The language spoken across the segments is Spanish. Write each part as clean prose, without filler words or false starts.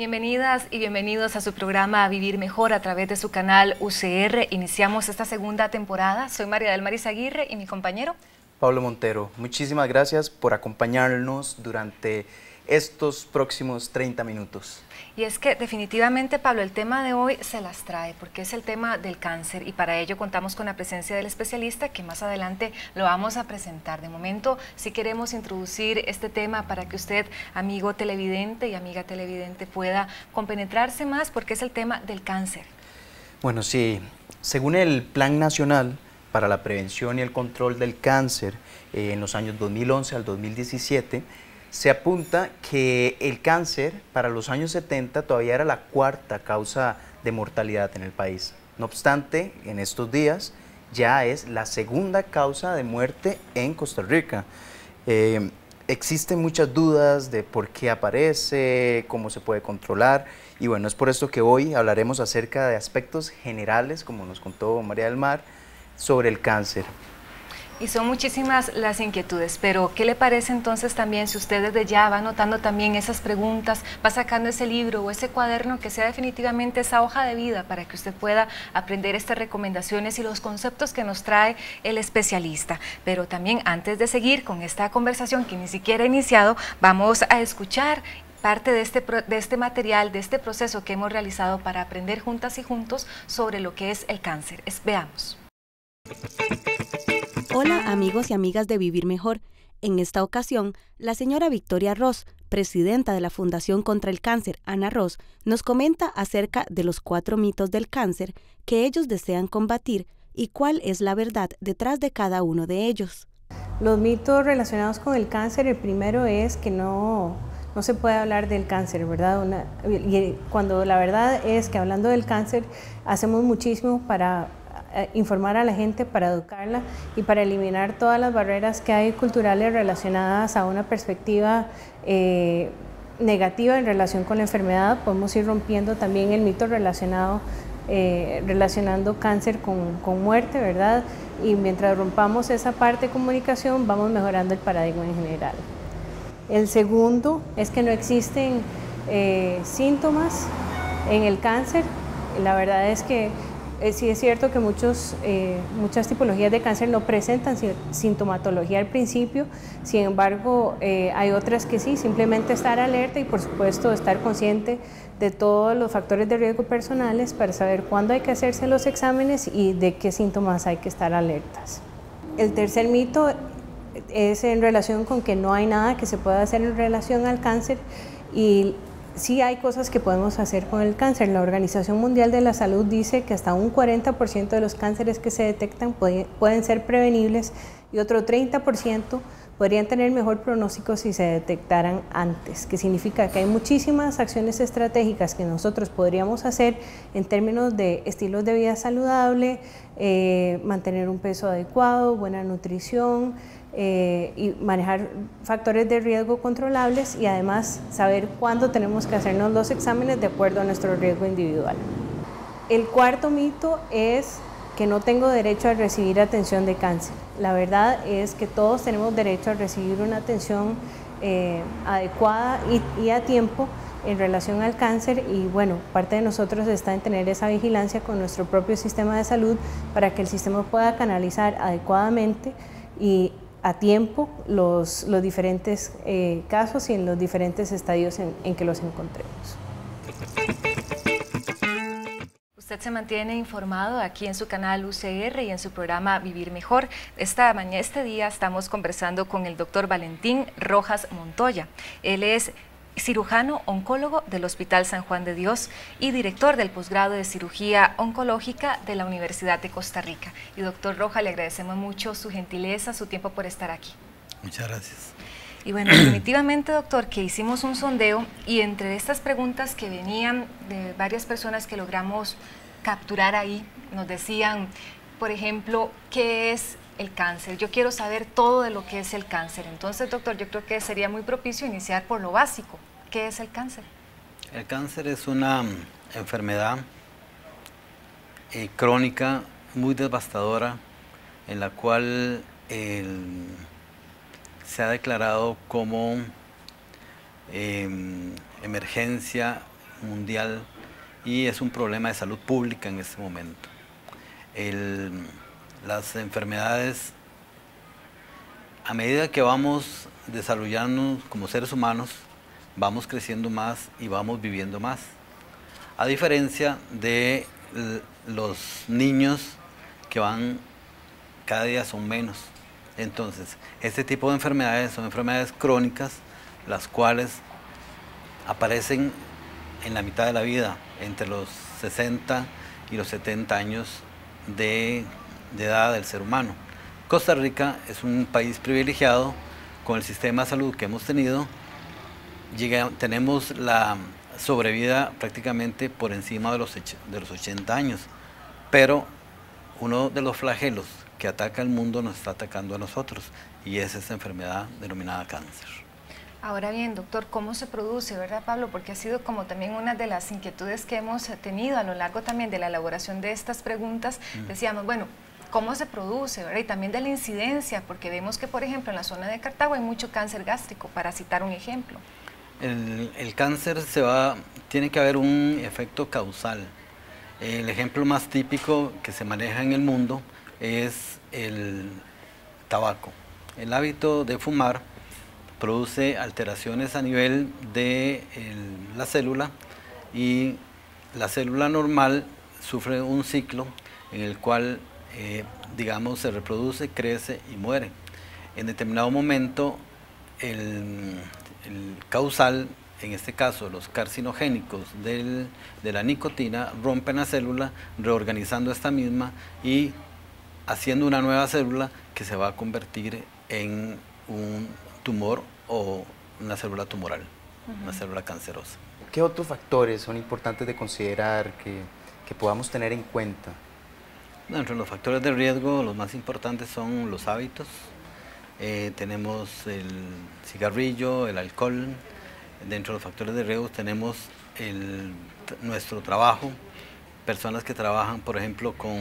Bienvenidas y bienvenidos a su programa Vivir Mejor a través de su canal UCR. Iniciamos esta segunda temporada. Soy María del Mar Izaguirre y mi compañero Pablo Montero. Muchísimas gracias por acompañarnos durante estos próximos 30 minutos. Y es que definitivamente, Pablo, el tema de hoy se las trae porque es el tema del cáncer y para ello contamos con la presencia del especialista que más adelante lo vamos a presentar. De momento, sí queremos introducir este tema para que usted, amigo televidente y amiga televidente, pueda compenetrarse más porque es el tema del cáncer. Bueno, sí, según el Plan Nacional para la Prevención y el Control del Cáncer en los años 2011 al 2017, se apunta que el cáncer para los años 70 todavía era la cuarta causa de mortalidad en el país. No obstante, en estos días ya es la segunda causa de muerte en Costa Rica. Existen muchas dudas de por qué aparece, cómo se puede controlar y bueno, es por esto que hoy hablaremos acerca de aspectos generales, como nos contó María del Mar, sobre el cáncer. Y son muchísimas las inquietudes, pero ¿qué le parece entonces también si usted desde ya va anotando también esas preguntas, va sacando ese libro o ese cuaderno que sea definitivamente esa hoja de vida para que usted pueda aprender estas recomendaciones y los conceptos que nos trae el especialista? Pero también antes de seguir con esta conversación que ni siquiera ha iniciado, vamos a escuchar parte de este material, de este proceso que hemos realizado para aprender juntas y juntos sobre lo que es el cáncer. Veamos. Hola amigos y amigas de Vivir Mejor. En esta ocasión, la señora Victoria Ross, presidenta de la Fundación contra el Cáncer, Ana Ross, nos comenta acerca de los 4 mitos del cáncer que ellos desean combatir y cuál es la verdad detrás de cada uno de ellos. Los mitos relacionados con el cáncer, el primero es que no se puede hablar del cáncer, ¿verdad? Cuando la verdad es que hablando del cáncer hacemos muchísimo para informar a la gente, para educarla y para eliminar todas las barreras que hay culturales relacionadas a una perspectiva negativa en relación con la enfermedad. Podemos ir rompiendo también el mito relacionando cáncer con muerte, ¿verdad? Y mientras rompamos esa parte de comunicación, vamos mejorando el paradigma en general. El segundo es que no existen síntomas en el cáncer. La verdad es que sí es cierto que muchas tipologías de cáncer no presentan sintomatología al principio, sin embargo hay otras que sí, simplemente estar alerta y por supuesto estar consciente de todos los factores de riesgo personales para saber cuándo hay que hacerse los exámenes y de qué síntomas hay que estar alertas. El tercer mito es en relación con que no hay nada que se pueda hacer en relación al cáncer y sí hay cosas que podemos hacer con el cáncer. La Organización Mundial de la Salud dice que hasta un 40% de los cánceres que se detectan pueden ser prevenibles y otro 30% podrían tener mejor pronóstico si se detectaran antes, que significa que hay muchísimas acciones estratégicas que nosotros podríamos hacer en términos de estilos de vida saludable, mantener un peso adecuado, buena nutrición, y manejar factores de riesgo controlables y además saber cuándo tenemos que hacernos los exámenes de acuerdo a nuestro riesgo individual. El cuarto mito es que no tengo derecho a recibir atención de cáncer. La verdad es que todos tenemos derecho a recibir una atención adecuada y a tiempo en relación al cáncer y bueno, parte de nosotros está en tener esa vigilancia con nuestro propio sistema de salud para que el sistema pueda canalizar adecuadamente y a tiempo los diferentes casos y en los diferentes estadios en que los encontremos. Usted se mantiene informado aquí en su canal UCR y en su programa Vivir Mejor. Este día estamos conversando con el doctor Valentín Rojas Montoya. Él es cirujano oncólogo del Hospital San Juan de Dios y director del posgrado de cirugía oncológica de la Universidad de Costa Rica. Y doctor Rojas, le agradecemos mucho su gentileza, su tiempo por estar aquí. Muchas gracias. Y bueno, definitivamente, doctor, que hicimos un sondeo y entre estas preguntas que venían de varias personas que logramos capturar ahí, nos decían, por ejemplo, ¿qué es el cáncer? Yo quiero saber todo de lo que es el cáncer. Entonces, doctor, yo creo que sería muy propicio iniciar por lo básico. ¿Qué es el cáncer? El cáncer es una enfermedad crónica muy devastadora en la cual se ha declarado como emergencia mundial y es un problema de salud pública en este momento. Las enfermedades, a medida que vamos desarrollándonos como seres humanos, vamos creciendo más y vamos viviendo más. A diferencia de los niños que cada día son menos. Entonces, este tipo de enfermedades son enfermedades crónicas, las cuales aparecen en la mitad de la vida, entre los 60 y los 70 años de edad del ser humano. Costa Rica es un país privilegiado con el sistema de salud que hemos tenido. Tenemos la sobrevida prácticamente por encima de los 80 años, pero uno de los flagelos que ataca al mundo nos está atacando a nosotros y es esta enfermedad denominada cáncer. Ahora bien, doctor, ¿cómo se produce, verdad, Pablo? Porque ha sido como también una de las inquietudes que hemos tenido a lo largo también de la elaboración de estas preguntas. Decíamos, bueno, ¿cómo se produce, verdad? Y también de la incidencia, porque vemos que, por ejemplo, en la zona de Cartago hay mucho cáncer gástrico, para citar un ejemplo. El cáncer tiene que haber un efecto causal. El ejemplo más típico que se maneja en el mundo es el tabaco. El hábito de fumar produce alteraciones a nivel de la célula y la célula normal sufre un ciclo en el cual, digamos, se reproduce, crece y muere. En determinado momento, el causal, en este caso los carcinogénicos de la nicotina, rompen la célula, reorganizando esta misma y haciendo una nueva célula que se va a convertir en un tumor o una célula tumoral, una célula cancerosa. ¿Qué otros factores son importantes de considerar que podamos tener en cuenta? Entre los factores de riesgo, los más importantes son los hábitos. Tenemos el cigarrillo, el alcohol. Dentro de los factores de riesgo tenemos nuestro trabajo, personas que trabajan, por ejemplo, con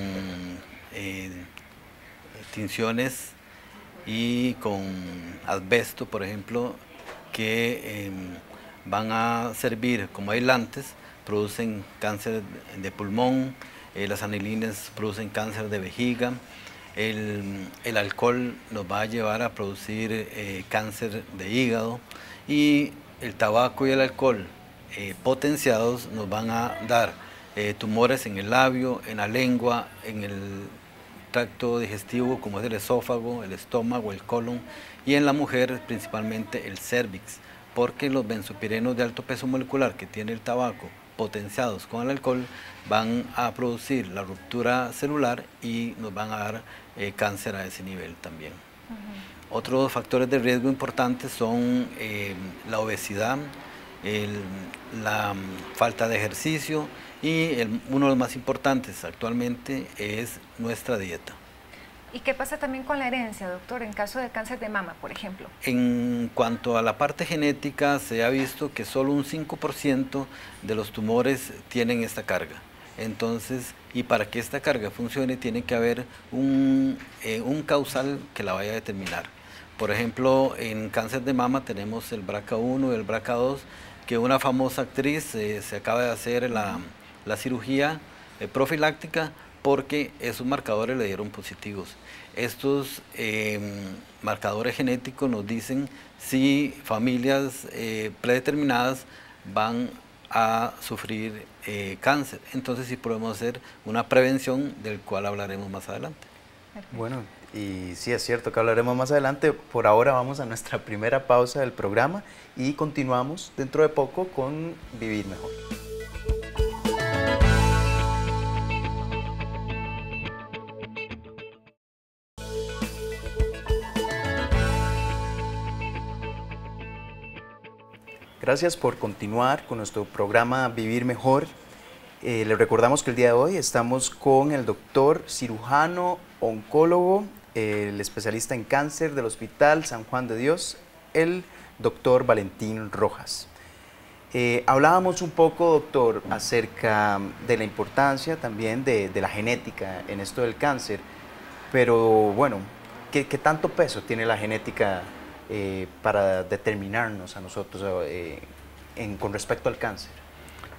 tinciones y con asbesto, por ejemplo, que van a servir como aislantes, producen cáncer de pulmón, las anilinas producen cáncer de vejiga. El alcohol nos va a llevar a producir cáncer de hígado y el tabaco y el alcohol potenciados nos van a dar tumores en el labio, en la lengua, en el tracto digestivo como es el esófago, el estómago, el colon y en la mujer principalmente el cérvix, porque los benzopirenos de alto peso molecular que tiene el tabaco potenciados con el alcohol van a producir la ruptura celular y nos van a dar cáncer a ese nivel también. Otros factores de riesgo importantes son la obesidad, la falta de ejercicio y uno de los más importantes actualmente es nuestra dieta. ¿Y qué pasa también con la herencia, doctor, en caso de cáncer de mama, por ejemplo? En cuanto a la parte genética, se ha visto que solo un 5% de los tumores tienen esta carga. Entonces, y para que esta carga funcione, tiene que haber un causal que la vaya a determinar. Por ejemplo, en cáncer de mama tenemos el BRCA1 y el BRCA2, que una famosa actriz se acaba de hacer la cirugía profiláctica porque esos marcadores le dieron positivos. Estos marcadores genéticos nos dicen si familias predeterminadas van a sufrir cáncer. Entonces sí podemos hacer una prevención del cual hablaremos más adelante. Bueno, y sí es cierto que hablaremos más adelante. Por ahora vamos a nuestra primera pausa del programa y continuamos dentro de poco con Vivir Mejor. Gracias por continuar con nuestro programa Vivir Mejor. Les recordamos que el día de hoy estamos con el doctor cirujano, oncólogo, el especialista en cáncer del Hospital San Juan de Dios, el doctor Valentín Rojas. Hablábamos un poco, doctor, acerca de la importancia también de la genética en esto del cáncer, pero bueno, ¿qué tanto peso tiene la genética para determinarnos a nosotros con respecto al cáncer?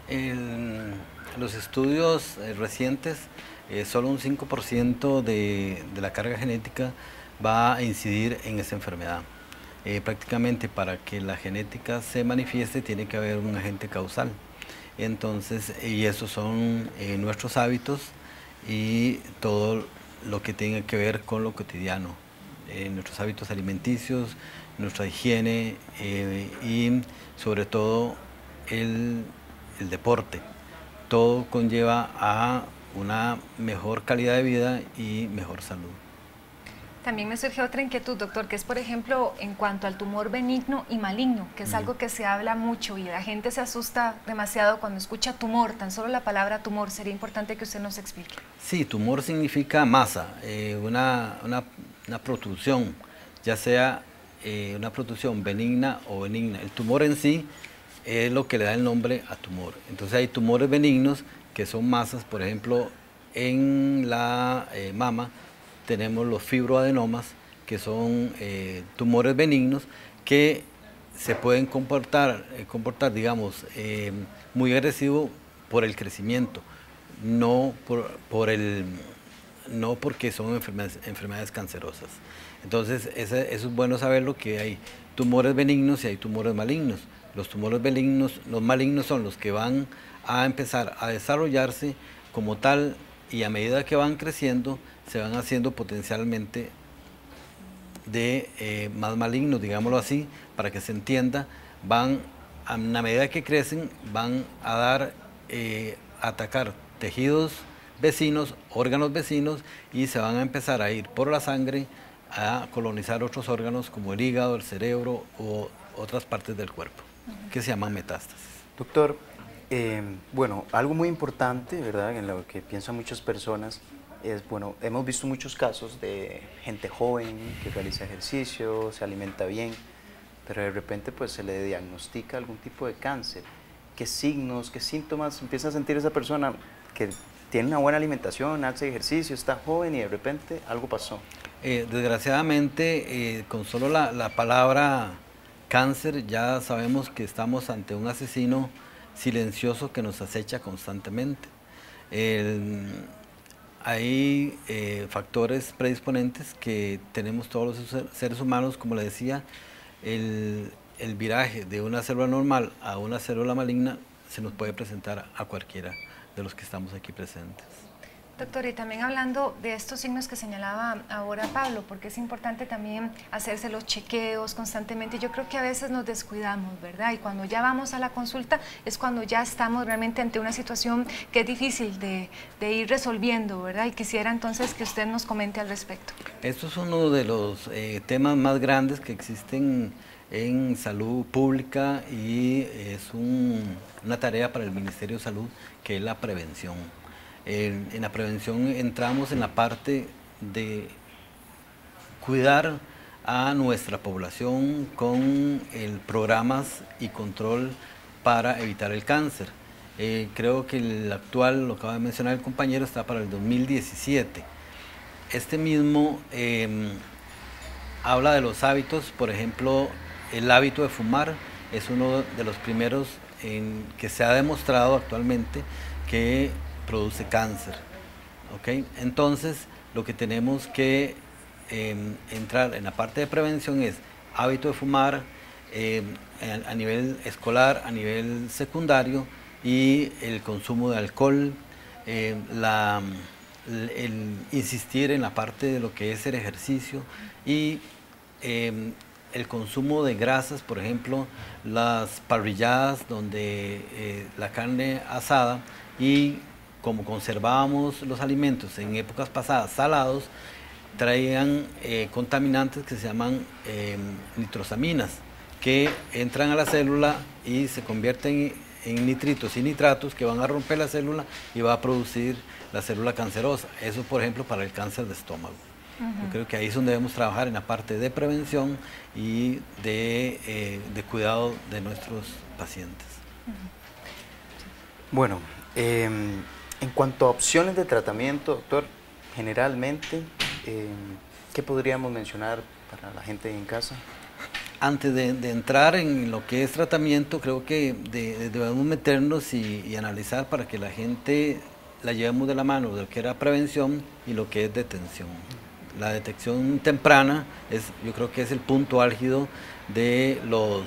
Los estudios recientes, solo un 5% de la carga genética va a incidir en esta enfermedad. Prácticamente para que la genética se manifieste tiene que haber un agente causal. Entonces, y esos son nuestros hábitos y todo lo que tenga que ver con lo cotidiano, nuestros hábitos alimenticios, nuestra higiene y sobre todo el deporte. Todo conlleva a una mejor calidad de vida y mejor salud. También me surge otra inquietud, doctor, que es, por ejemplo, en cuanto al tumor benigno y maligno, que es algo que se habla mucho y la gente se asusta demasiado cuando escucha tumor, tan solo la palabra tumor. Sería importante que usted nos explique. Sí, tumor significa masa, una protrusión, ya sea una protrusión benigna o benigna. El tumor en sí es lo que le da el nombre a tumor. Entonces hay tumores benignos que son masas, por ejemplo, en la mama tenemos los fibroadenomas, que son tumores benignos que se pueden comportar digamos, muy agresivo por el crecimiento, no porque son enfermedades cancerosas. Entonces, eso es bueno saberlo, que hay tumores benignos y hay tumores malignos. Los tumores benignos, los malignos son los que van a empezar a desarrollarse como tal, y a medida que van creciendo se van haciendo potencialmente más malignos, digámoslo así, para que se entienda. A medida que crecen, van a atacar tejidos vecinos, órganos vecinos, y se van a empezar a ir por la sangre a colonizar otros órganos como el hígado, el cerebro o otras partes del cuerpo, que se llaman metástasis. Doctor, bueno, algo muy importante, ¿verdad?, en lo que piensan muchas personas es, bueno, hemos visto muchos casos de gente joven que realiza ejercicio, se alimenta bien, pero de repente pues se le diagnostica algún tipo de cáncer. ¿Qué signos, qué síntomas empieza a sentir esa persona que tiene una buena alimentación, hace ejercicio, está joven y de repente algo pasó? Desgraciadamente, con solo la palabra cáncer ya sabemos que estamos ante un asesino silencioso que nos acecha constantemente. Hay factores predisponentes que tenemos todos los seres humanos, como le decía, el viraje de una célula normal a una célula maligna se nos puede presentar a cualquiera de los que estamos aquí presentes. Doctor, y también hablando de estos signos que señalaba ahora Pablo, porque es importante también hacerse los chequeos constantemente. Yo creo que a veces nos descuidamos, ¿verdad? Y cuando ya vamos a la consulta es cuando ya estamos realmente ante una situación que es difícil de ir resolviendo, ¿verdad? Y quisiera entonces que usted nos comente al respecto. Esto es uno de los temas más grandes que existen en salud pública y es una tarea para el Ministerio de Salud, que es la prevención. En la prevención entramos en la parte de cuidar a nuestra población con programas y control para evitar el cáncer. Creo que el actual, lo acaba de mencionar el compañero, está para el 2017. Este mismo habla de los hábitos, por ejemplo, el hábito de fumar es uno de los primeros que se ha demostrado actualmente que produce cáncer. ¿Okay? Entonces, lo que tenemos que entrar en la parte de prevención es hábito de fumar a nivel escolar, a nivel secundario, y el consumo de alcohol, el insistir en la parte de lo que es el ejercicio y el consumo de grasas, por ejemplo, las parrilladas donde la carne asada, y como conservábamos los alimentos en épocas pasadas salados, traían contaminantes que se llaman nitrosaminas, que entran a la célula y se convierten en nitritos y nitratos que van a romper la célula y va a producir la célula cancerosa. Eso, por ejemplo, para el cáncer de estómago. Yo creo que ahí es donde debemos trabajar, en la parte de prevención y de cuidado de nuestros pacientes. Bueno, en cuanto a opciones de tratamiento, doctor, generalmente, ¿qué podríamos mencionar para la gente en casa? antes de entrar en lo que es tratamiento, creo que debemos meternos y analizar para que la gente la llevemos de la mano de lo que era prevención y lo que es detención. La detección temprana yo creo que es el punto álgido de los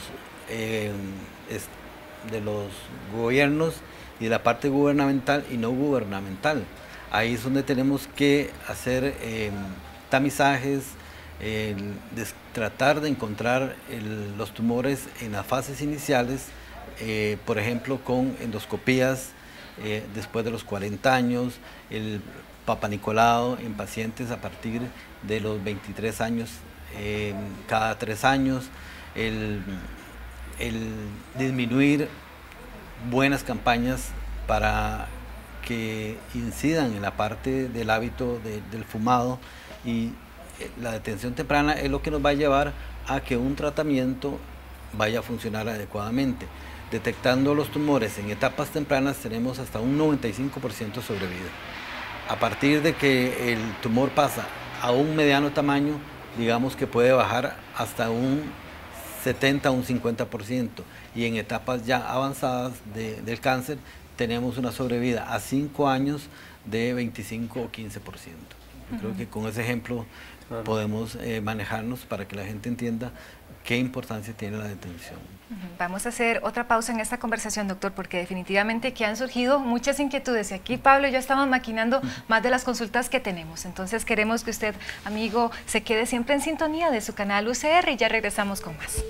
gobiernos y de la parte gubernamental y no gubernamental. Ahí es donde tenemos que hacer tamizajes, tratar de encontrar los tumores en las fases iniciales, por ejemplo con endoscopías después de los 40 años, el papanicolado en pacientes a partir de los 23 años, cada 3 años, el disminuir buenas campañas para que incidan en la parte del hábito del fumado, y la detención temprana es lo que nos va a llevar a que un tratamiento vaya a funcionar adecuadamente. Detectando los tumores en etapas tempranas tenemos hasta un 95% sobrevida. A partir de que el tumor pasa a un mediano tamaño, digamos que puede bajar hasta un 70 o un 50%, y en etapas ya avanzadas del cáncer tenemos una sobrevida a 5 años de 25 o 15%. Yo creo que con ese ejemplo podemos manejarnos para que la gente entienda qué importancia tiene la detención. Vamos a hacer otra pausa en esta conversación, doctor, porque definitivamente que han surgido muchas inquietudes y aquí Pablo y yo estamos maquinando más de las consultas que tenemos. Entonces queremos que usted, amigo, se quede siempre en sintonía de su canal UCR y ya regresamos con más.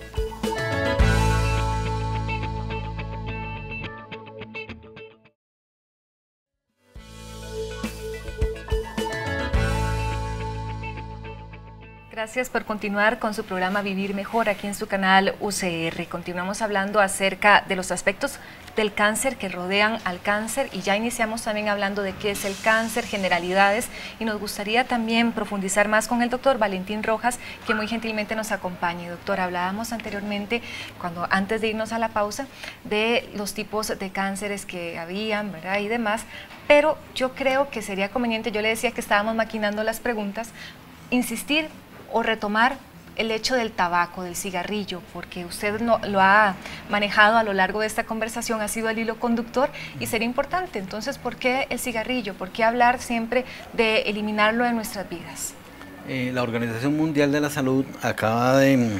Gracias por continuar con su programa Vivir Mejor aquí en su canal UCR. Continuamos hablando acerca de los aspectos del cáncer que rodean al cáncer y ya iniciamos también hablando de qué es el cáncer, generalidades, y nos gustaría también profundizar más con el doctor Valentín Rojas, que muy gentilmente nos acompaña. Doctor, hablábamos anteriormente, antes de irnos a la pausa, de los tipos de cánceres que habían, ¿verdad? Y demás, pero yo creo que sería conveniente, yo le decía que estábamos maquinando las preguntas, insistir o retomar el hecho del tabaco, del cigarrillo, porque usted lo ha manejado a lo largo de esta conversación, ha sido el hilo conductor y sería importante. Entonces, ¿por qué el cigarrillo? ¿Por qué hablar siempre de eliminarlo de nuestras vidas? La Organización Mundial de la Salud acaba de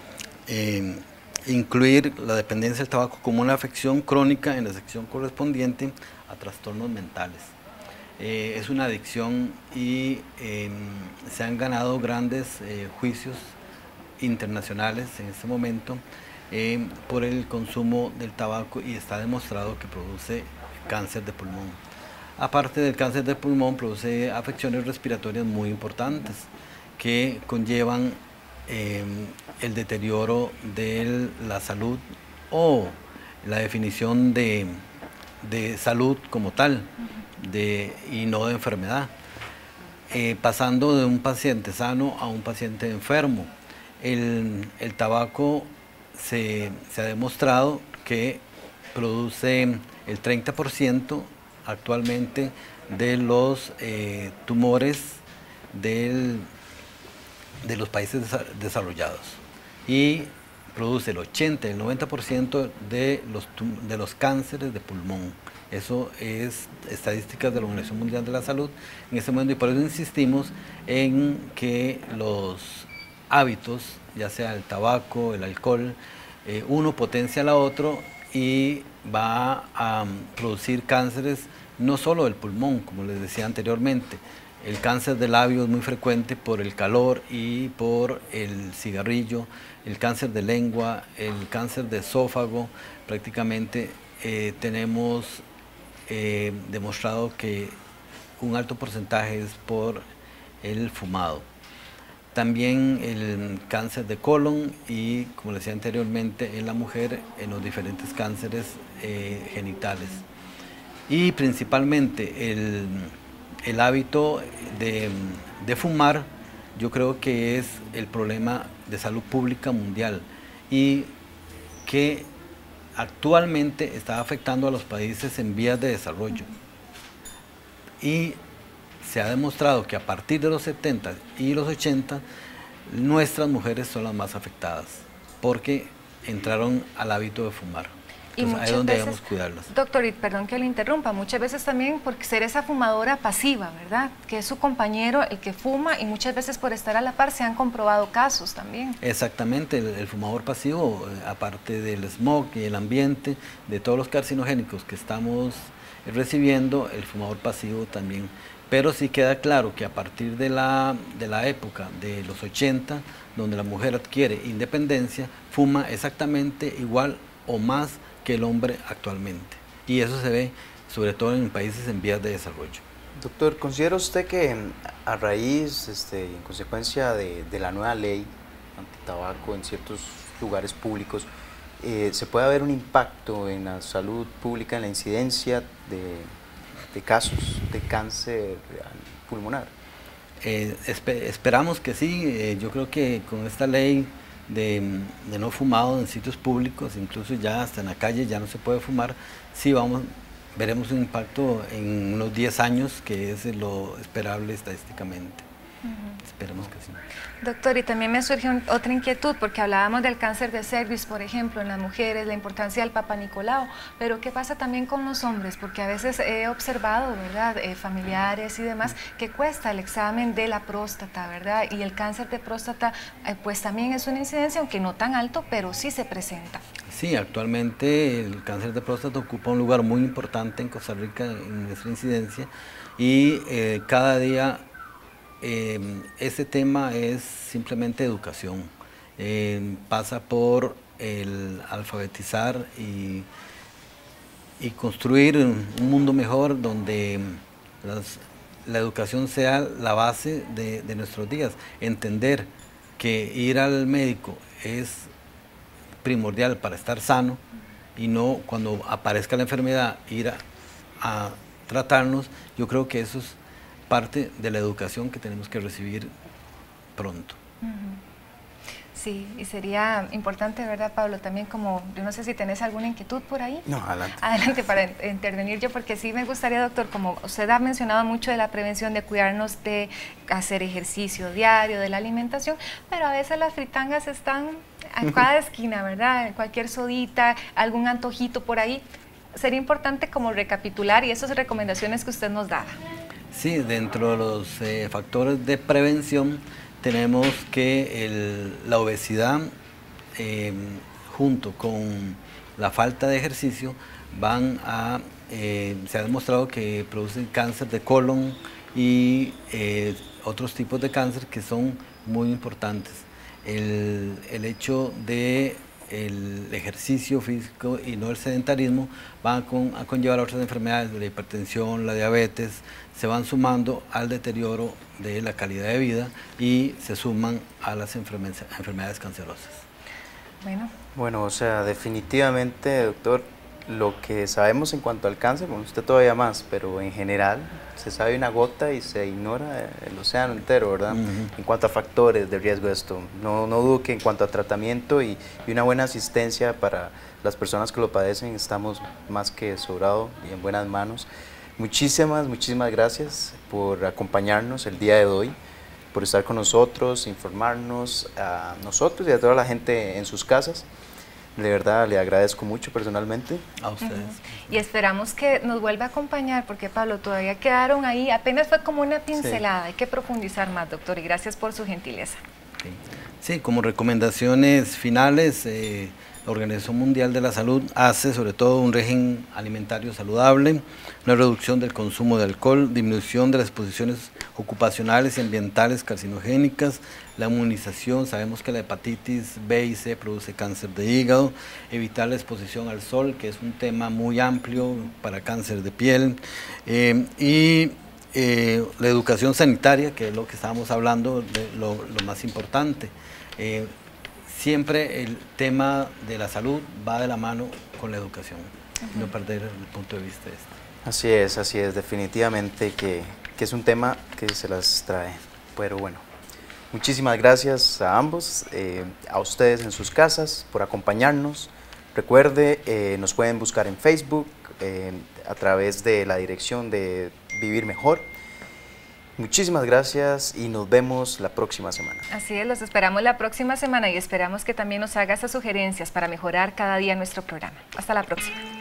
incluir la dependencia del tabaco como una afección crónica en la sección correspondiente a trastornos mentales. Es una adicción y se han ganado grandes juicios internacionales en este momento por el consumo del tabaco, y está demostrado que produce cáncer de pulmón. Aparte del cáncer de pulmón, produce afecciones respiratorias muy importantes que conllevan el deterioro de la salud o la definición de salud como tal. Y no de enfermedad, pasando de un paciente sano a un paciente enfermo. El tabaco se ha demostrado que produce el 30% actualmente de los tumores de los países desarrollados, y produce el 80, el 90% de los cánceres de pulmón. Eso es estadísticas de la Organización Mundial de la Salud en este momento, y por eso insistimos en que los hábitos, ya sea el tabaco, el alcohol, uno potencia al otro y va a producir cánceres no solo del pulmón, como les decía anteriormente. El cáncer de labio es muy frecuente por el calor y por el cigarrillo, el cáncer de lengua, el cáncer de esófago. Prácticamente tenemos demostrado que un alto porcentaje es por el fumado. También el cáncer de colon y, como les decía anteriormente, en la mujer, en los diferentes cánceres genitales. Y principalmente el hábito de fumar, yo creo que es el problema de salud pública mundial y que actualmente está afectando a los países en vías de desarrollo. Y se ha demostrado que a partir de los 70 y los 80, nuestras mujeres son las más afectadas porque entraron al hábito de fumar. Y Entonces, ahí es donde veces, debemos cuidarlas. doctor, y perdón que le interrumpa, muchas veces también por ser esa fumadora pasiva, ¿verdad? Que es su compañero el que fuma, y muchas veces por estar a la par se han comprobado casos también. Exactamente, el fumador pasivo, aparte del smog y el ambiente, de todos los carcinogénicos que estamos recibiendo, el fumador pasivo también. Pero sí queda claro que a partir de la época de los 80, donde la mujer adquiere independencia, fuma exactamente igual o más que el hombre actualmente. Y eso se ve sobre todo en países en vías de desarrollo. Doctor, ¿considera usted que a raíz, en consecuencia de la nueva ley antitabaco en ciertos lugares públicos, se puede haber un impacto en la salud pública, en la incidencia de casos de cáncer pulmonar? Esperamos que sí. Yo creo que con esta ley de no fumado en sitios públicos, incluso ya hasta en la calle ya no se puede fumar, sí veremos un impacto en unos 10 años, que es lo esperable estadísticamente. Esperemos que sí. Doctor, y también me surge otra inquietud, porque hablábamos del cáncer de cervix, por ejemplo, en las mujeres, la importancia del Papa Nicolau, pero ¿qué pasa también con los hombres? Porque a veces he observado, ¿verdad?, familiares y demás, que cuesta el examen de la próstata, ¿verdad? Y el cáncer de próstata, pues también es una incidencia, aunque no tan alto, pero sí se presenta. Sí, actualmente el cáncer de próstata ocupa un lugar muy importante en Costa Rica en nuestra incidencia, y cada día este tema es simplemente educación. Pasa por el alfabetizar y construir un mundo mejor donde la educación sea la base de nuestros días. Entender que ir al médico es primordial para estar sano, y no cuando aparezca la enfermedad ir a tratarnos. Yo creo que eso es parte de la educación que tenemos que recibir pronto. Sí, y sería importante, ¿verdad, Pablo? También, como, yo no sé si tenés alguna inquietud por ahí. No, adelante. Adelante para intervenir yo, porque sí me gustaría, doctor, como usted ha mencionado mucho de la prevención, de cuidarnos, de hacer ejercicio diario, de la alimentación, pero a veces las fritangas están a cada esquina, ¿verdad? Cualquier sodita, algún antojito por ahí. Sería importante como recapitular y esas recomendaciones que usted nos daba. Sí, dentro de los factores de prevención tenemos que la obesidad junto con la falta de ejercicio se ha demostrado que producen cáncer de colon y otros tipos de cáncer que son muy importantes. El hecho de el ejercicio físico y no el sedentarismo van a conllevar a otras enfermedades, la hipertensión, la diabetes, se van sumando al deterioro de la calidad de vida y se suman a las enfermedades cancerosas. Bueno, o sea, definitivamente, doctor, lo que sabemos en cuanto al cáncer, bueno, usted todavía más, pero en general se sabe una gota y se ignora el océano entero, ¿verdad? En cuanto a factores de riesgo de esto, no dudo que en cuanto a tratamiento y una buena asistencia para las personas que lo padecen, estamos más que sobrados y en buenas manos. Muchísimas gracias por acompañarnos el día de hoy, por estar con nosotros, informarnos a nosotros y a toda la gente en sus casas. De verdad, le agradezco mucho personalmente. A ustedes. Y esperamos que nos vuelva a acompañar, porque Pablo, todavía quedaron ahí, apenas fue como una pincelada, hay que profundizar más, doctor, y gracias por su gentileza. Sí, como recomendaciones finales, la Organización Mundial de la Salud hace sobre todo un régimen alimentario saludable, una reducción del consumo de alcohol, disminución de las exposiciones ocupacionales y ambientales carcinogénicas, la inmunización. Sabemos que la hepatitis B y C produce cáncer de hígado, evitar la exposición al sol, que es un tema muy amplio para cáncer de piel, y la educación sanitaria, que es lo que estábamos hablando, lo más importante. Siempre el tema de la salud va de la mano con la educación, no perder el punto de vista de esto. Así es, definitivamente que es un tema que se las trae. Pero bueno, muchísimas gracias a ambos, a ustedes en sus casas por acompañarnos. Recuerde, nos pueden buscar en Facebook a través de la dirección de Vivir Mejor. Muchísimas gracias y nos vemos la próxima semana. Así es, los esperamos la próxima semana y esperamos que también nos haga esas sugerencias para mejorar cada día nuestro programa. Hasta la próxima.